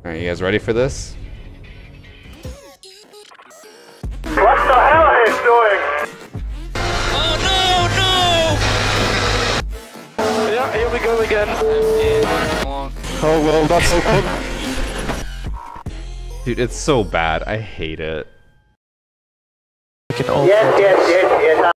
Alright, you guys ready for this? What the hell are you doing? Oh no, no! Yeah, here we go again. Oh well, that's so cool. Dude, it's so bad. I hate it. We can all Yes, yes, yes, yes.